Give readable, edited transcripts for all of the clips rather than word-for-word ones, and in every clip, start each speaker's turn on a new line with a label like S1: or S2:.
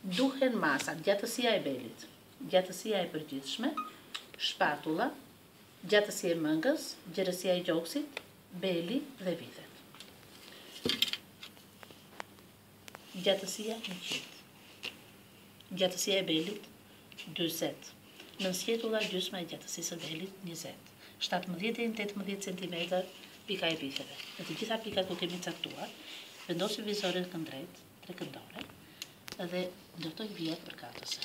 S1: duhen masat, gjatësia e belit, gjatësia e përgjithshme, shpatula, gjatësia e mëngës, gjerësia e gjoksit, beli dhe vithet. Gjatësia 100. Gjatësia e belit 40. Nënsjetula gjysma e gjatësisë së belit 20. 17-18 cm pika e vitheve. Në të gjitha pikat ku kemi caktuar, vendosim vizorin këndrejt, 3 këndore, dhe ndërtoj vijat përkatëse.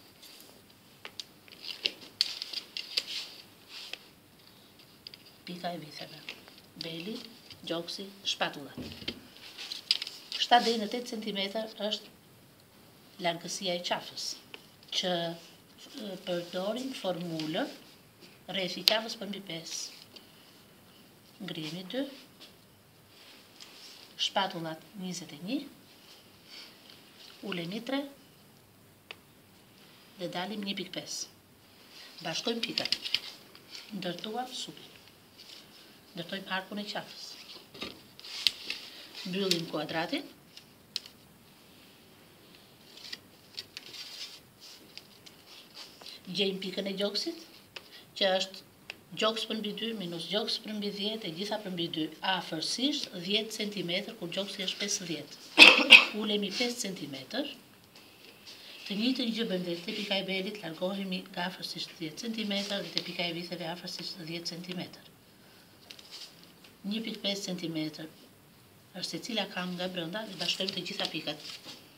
S1: Pika e vitheve. Beli, gjoksi, shpatula. 7-8 cm është largësia e qafës, që përdorim formulën rreth i qafës për mbi 5. Ngrihemi 2, shpatullat 21, ulemi 3 dhe dalim 1.5. Bashkojmë pikat, ndërtuar supin, ndërtojmë arkun e qafës, mbyllim kuadratin, gjejmë pikën e gjoksit, që është gjoks për mbi 2 minus gjoks për mbi 10 e gjitha për mbi 2, afërsisht 10 cm, kur gjoksi është 50. Ulemi 5 cm, të njëjtën gjë bëjmë dhe te pika e belit, largohemi nga afërsisht 10 cm dhe te pika e vitheve afërsisht 10 cm. 1.5 cm është se cila kam nga brenda dhe bashkojmë të gjitha pikat.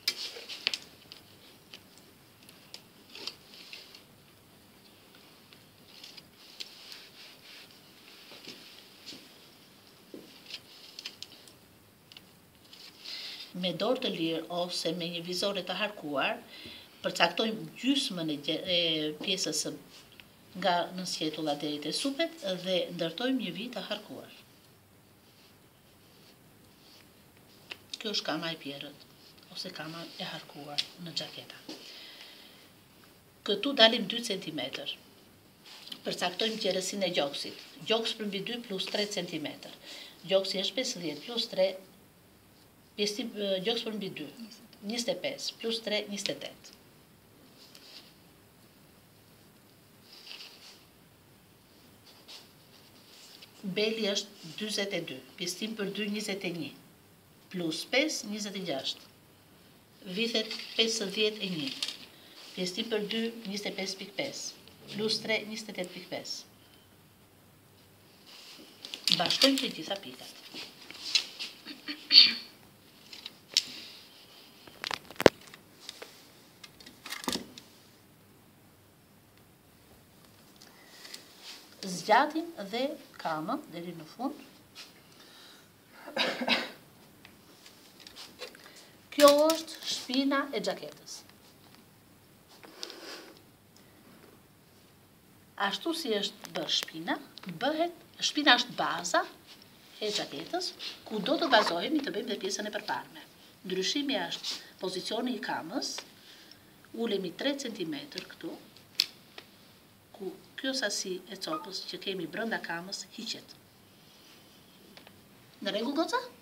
S1: Me dorë të lirë ose me një vizore të harkuar, përcaktojmë gjysmën e pjesës nga nënsjetulla deri te supet dhe ndërtojmë një vijë të harkuar. Kjo është kama e pjerrët, ose kama e harkuar në xhaketa. Këtu dalim 2 cm. Përcaktojmë gjerësinë e gjoksit. Gjoks për mbi 2 plus 3 cm. Gjoksi është 50 plus 3, gjoks për mbi 2, 25, plus 3, 28. Beli është 42, pjesëtim për 2, 21, plus 5, 26. Vithet 51, pjesëtim për 2, 25.5, plus 3, 28.5. Bashkojmë të gjitha pikat. Zgjatim dhe kamën deri në fund. Kjo është shpina e xhaketës. Ashtu si është bërë shpina është baza e xhaketës, ku do të bazohemi të bëjmë dhe pjesën e përparme. Ndryshimi është pozicioni i kamës, ulemi 3 cm këtu, ku kjo sasi e copës që kemi brenda kamës hiqet. Në rregull, goca?